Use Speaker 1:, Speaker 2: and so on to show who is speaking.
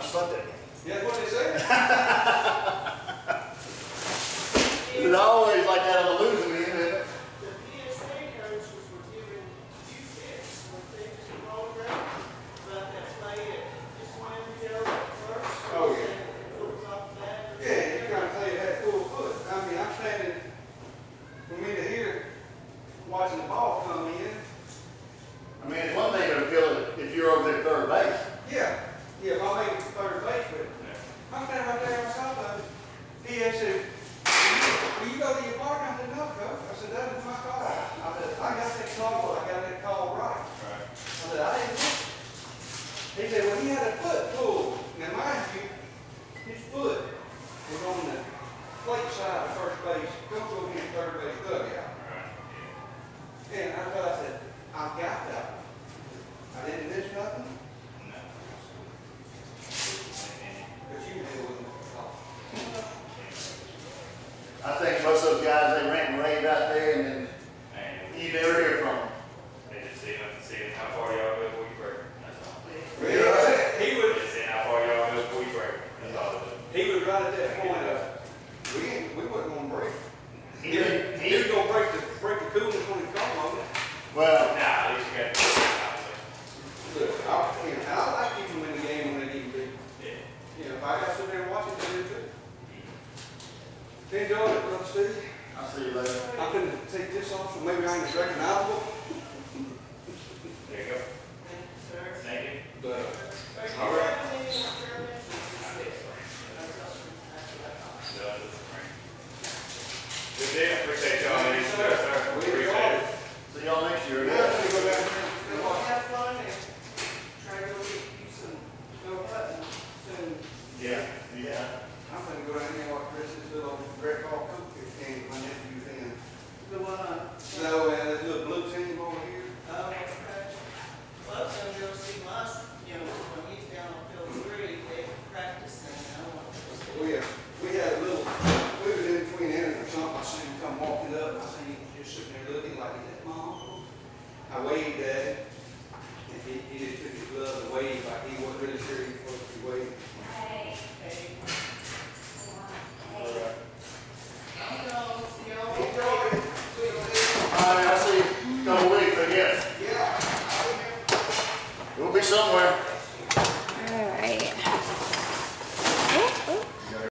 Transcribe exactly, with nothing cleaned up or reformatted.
Speaker 1: slept that game.
Speaker 2: Yeah, that's what they say.
Speaker 1: It's always like that on the losing end, isn't it?
Speaker 3: The P S A coaches were giving you tips when things were going around about that play at just when we go first.
Speaker 2: Oh, yeah.
Speaker 3: It was off the bat.
Speaker 2: Yeah, you kind of say it had full foot. I mean, I'm standing from me to here, watching the ball come in.
Speaker 1: I mean, it's one thing to feel it if you're over there at third base.
Speaker 2: Yeah, yeah, if I make it to third base, but I'm standing right there on top of it. He had said, will you go to your park? I said, no, coach. I said, that is my call. I said, I got that call, I got that call right.
Speaker 4: Right.
Speaker 2: I said, I didn't know. He said, well, he had a foot pulled. Now, mind you, his foot was on the plate side of first base. Don't go in third base dugout.
Speaker 4: Right.
Speaker 2: And I thought, I said, I got that. I didn't miss nothing,
Speaker 4: No.
Speaker 2: but you deal with it.
Speaker 1: I think most of those guys, they rant and rave out there, and then
Speaker 4: And
Speaker 1: you never hear from them.
Speaker 4: they just see, see how far y'all go before you break. That's all.
Speaker 2: Really? He
Speaker 4: They
Speaker 2: was,
Speaker 4: just see how far y'all go before you break. That's all it is.
Speaker 2: he was right at that point of, we ain't, we wasn't gonna break.
Speaker 1: He
Speaker 2: He,
Speaker 1: didn't-
Speaker 2: he was gonna break the, break the coolness when he come on it.
Speaker 1: Well,
Speaker 4: Nah, at least you got to
Speaker 2: Look, I, you know, and I like keeping them in the game when they need to be.
Speaker 4: Yeah.
Speaker 2: You know, if I got to sit there and watch it, they do too. Enjoy it, brother Steve.
Speaker 1: I'll see you later.
Speaker 2: I'm gonna take this off, so maybe I ain't as recognizable.
Speaker 4: There you go.
Speaker 3: Thank you, sir.
Speaker 4: Thank you.
Speaker 2: But,
Speaker 3: Are you
Speaker 2: All right.
Speaker 3: having any experiments?
Speaker 4: So, Good deal. Appreciate y'all. Thank you, sir.
Speaker 2: We
Speaker 4: Appreciate
Speaker 2: enjoyed
Speaker 4: it.
Speaker 2: it.
Speaker 1: See y'all next year.
Speaker 2: Yeah, let me go down there.
Speaker 3: Well, have fun and try to go get you some, go hunting soon.
Speaker 1: Yeah, yeah.
Speaker 2: I'm gonna go down there and watch Chris's little Red Ball Cookie game my nephew's in.
Speaker 3: The one on.
Speaker 2: No, and this little blue team over here.
Speaker 3: Oh, okay. Well, I was gonna go see my, you know, when he's down on field three, they practice and I want to go see.
Speaker 2: We, uh, we had a little, we was in between innings or something, I seen him come walking up, and I seen him just sitting there looking like, is that my uncle? I waved at him, and he, he just took his glove and waved like he wasn't